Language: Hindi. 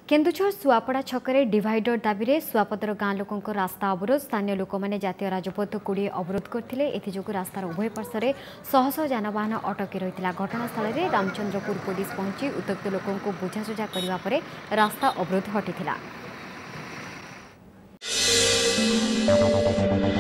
केन्दुझर सुआपड़ा छकरे डिवाइडर दाबी सुआपतर गाँ लोकों रास्ता अवरोध स्थानीय लोक मैंने जातीय राजपथ 20 अवरोध करते एथोग रास्तार उभय पार्श्व शह शह यानवाहन अटकी रही घटनास्थल में रामचंद्रपुर पुलिस पहुंची उत्त्यक्त लोकों बुझासुझा करने रास्ता अवरोध हटी।